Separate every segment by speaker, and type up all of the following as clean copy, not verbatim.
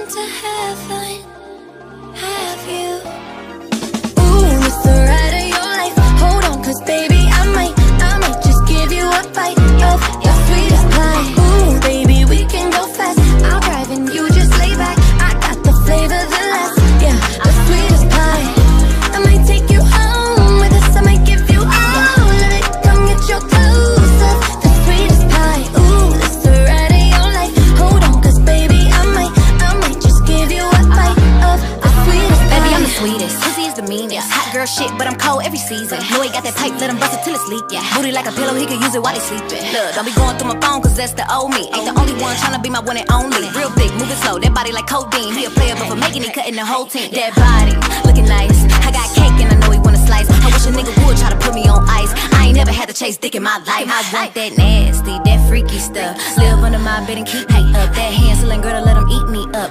Speaker 1: been to heaven? Have you? Ooh, it's the ride of your life. Hold on, cause baby, I might just give you a bite of your sweetest pie. Ooh, baby, we can go fast. I'll drive and you just lay back. I got the flavor, the last, yeah, the sweetest pie. I might take you home with us. I might give you all of it. Come get your clothes up. The sweetest pie. Ooh, it's the ride of your life. Hold on, cause baby, I might just give you a bite of the sweetest pie.
Speaker 2: Baby, I'm the sweetest. Pussy is the meanest. Hot girl shit, but I'm cold every season. Know he got that pipe, let him bust it till it's leak. Yeah, booty like a pillow, he could use it while he sleeping. Look, don't be going through my phone, cause that's the old me. Ain't the only one tryna be my one and only. Real thick, moving slow, that body like codeine. He a player, but for making it, cutting the whole team. That body, looking nice. I got cake and I know he wanna slice. I wish a nigga would try to put me on ice. I ain't never had to chase dick in my life. I want that nasty, that freaky stuff. Live under my bed and keep me up. That Hansel girl to let him eat me up.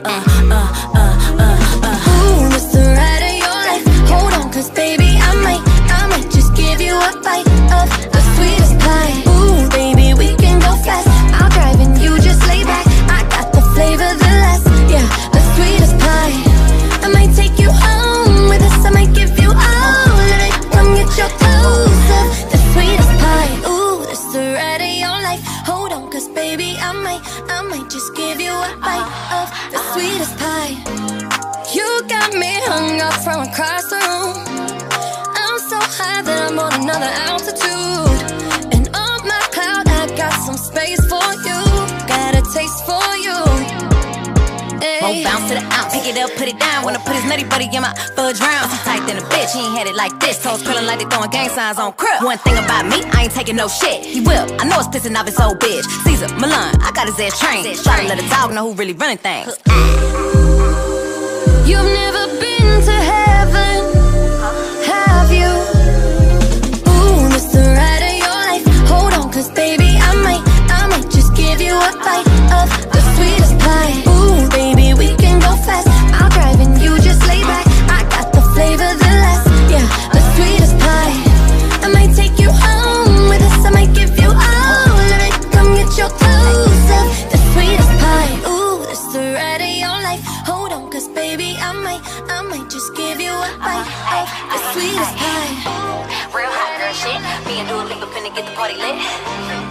Speaker 1: Ooh, it's the ride of your life. Hold on, cause baby, I might just give you a bite of the sweetest pie. Ooh, baby, we can go fast. I'll drive and you just lay back. I got the flavor, the last, yeah, the sweetest pie. I might take you home with us. I might give you all of it. Come get your clothes up. The sweetest pie. Ooh, it's the ride of your life. Hold on, cause baby, I might just give you a bite of the sweetest pie. You got me hung up from across the room. I'm so high that I'm on another altitude. And on my cloud, I got some space for you. Got a taste for you.
Speaker 2: Won't bounce to the ounce, pick it up, put it down. Wanna put his nutty buddy in my fudge round. I'm tight than a bitch, he ain't had it like this. Toes curling like they throwing gang signs on crib. One thing about me, I ain't taking no shit. He will, I know it's pissing off his old bitch. Caesar, Milan, I got his ass trained. Try to let a dog know who really running things.
Speaker 1: You've never been to heaven, have you? Ooh, it's the ride of your life. Hold on, cause baby, I might just give you a bite of the sweetest pie. Ooh, baby, we can go fast. I'll drive and you just lay back. I got the flavor, the last, yeah, the sweetest pie. I might take you home with us. I might give you all of it. Come get your clothes up. The sweetest pie. Ooh, it's the ride of your life. Hold on, cause baby, I might just give you a bite of the sweetest pie.
Speaker 2: Real hot girl shit. Me and Lipa finna get the party lit.